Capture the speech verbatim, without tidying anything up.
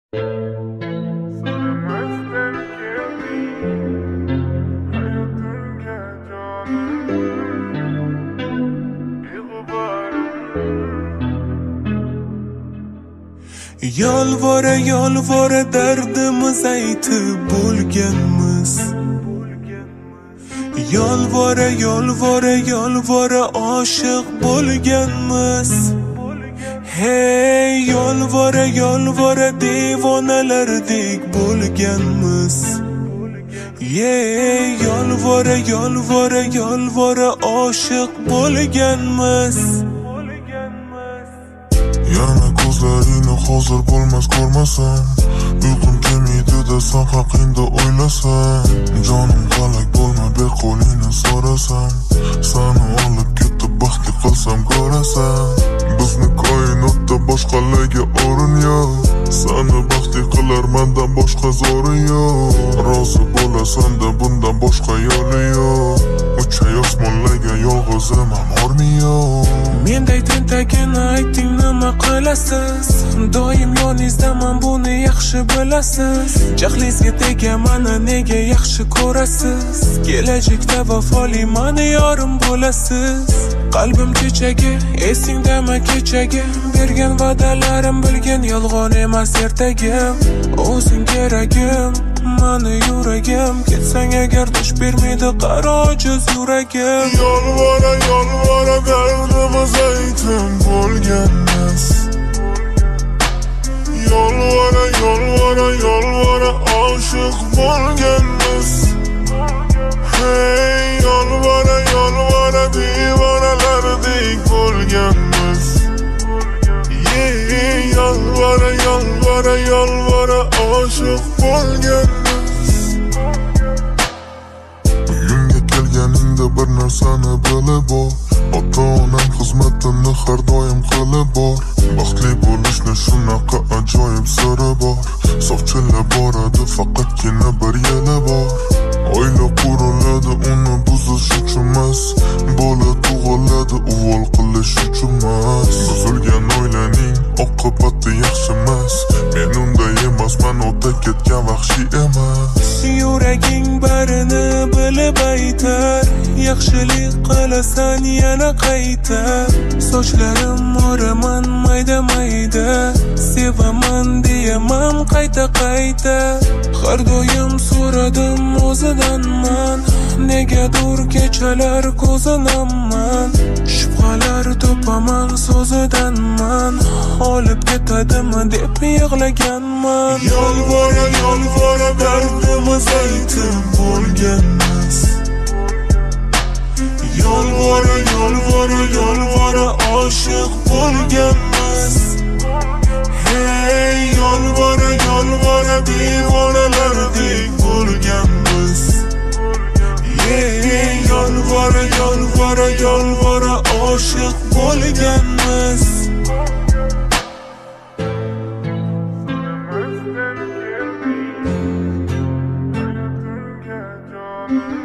Söylemezden geldi hayatımga canım Yolvora yolvora dardimiz aytib bo'lganmiz. Yolvora yolvora yolvora oshiq bo'lganmiz. Hey yolvora yolvora devonalardek bo'lganmiz. Yeah yolvora yolvora yolvora oshiq bo'lganmiz. Yana ko'zlaringni hozir bo'lmas ko'rmasam, uyqum kelmaydi desam haqingda o'ylasam, jonim falak bo'lma ber qo'lingni so'rasam, seni olib ketib baxtli qilsam ko'rasan. Bizni koinotda boshqalarga o'rin yo'q, seni baxtli qilar mendan boshqa zo'ri yo'q. Rozi bo'lasan-da bundan boshqa yo'li yo'q, uchay osmonlarga yolg'izim amormi yo'q. Menday tentakini ayting nima qilasiz? Doim yoningizdaman buni yaxshi bilasiz. Jahlingizga tegaman nega yaxshi ko'rasiz? Kelajakda vafoli mani yorim bo'lasiz. Qalbim kechagi, esingdami kechagi? Bergan va'dalarim bilgan yolg'on emas ertagim. O'zing keragim, mani yuragim. Ketsang agar dosh bermaydi qaro ojiz yuragim. Yolvora yolvora dardimiz aytib bo'lganmiz. Yolvora yolvora yolvora oshiq bo'lganmiz. Hey yolvora yolvora devonalardek bo'lganmiz. Yeah yolvora yolvora yolvora oshiq bo'lganmiz. Uyimga kelganingda bir narsani bilib ol, ota-onam xizmatini har doim qilib bor. Baxtli bo'lishni shunaqa ajoyib siri bor. Soqchilar boradi faqatgina bir yili bor. Oila quriladi uni buzish uchun emas, bola tug'iladi uvol qilish uchun emas. Buzilgan oilaning oqibati yaxshi emas, men unday emasman, o'ta ketgan vahshiy emas. Yuraging barini bilib aytar, yaxshilik qilasan yana qaytar. Sochlarim moraman mayda mayda, sevaman deyaman qayta qayta. Har doim so'radim o'zidanman, negadir kechalar ko'zinaman. Shubhalar to'paman so'zidanman, olib ketadimi deb yig'laganman. Yolvora yolvora dardimiz aytib bo'lganmiz. Yolvora yolvora yolvora oshiq bo'lganmiz. Hey yolvora yolvora devonalardek bo'lganmiz. Yeah yolvora yolvora yolvora oshiq bo'lganmiz. Söylemezden geldi hayatımga canım